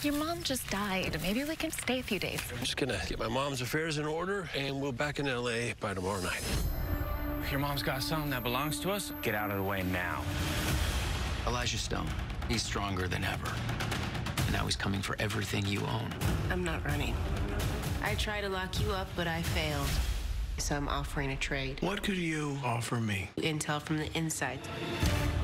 Your mom just died. Maybe we can stay a few days. I'm just gonna get my mom's affairs in order, and we'll back in LA by tomorrow night. Your mom's got something that belongs to us. Get out of the way now. Elijah Stone, he's stronger than ever. And now he's coming for everything you own. I'm not running. I tried to lock you up, but I failed. So I'm offering a trade. What could you offer me? Intel from the inside.